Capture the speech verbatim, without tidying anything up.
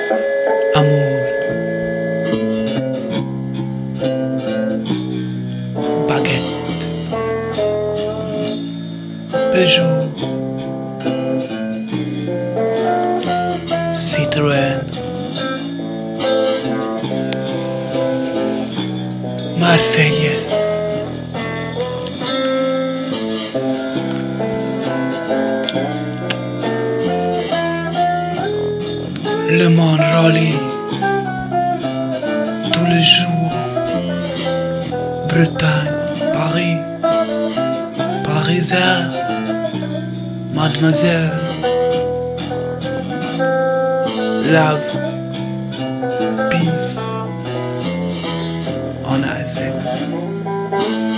amour, baguette, Peugeot, Citroën, Marseillaise. Le monde rôle tous les jours. Bretagne, Paris, Parisien, Mademoiselle, love, peace, on a sex.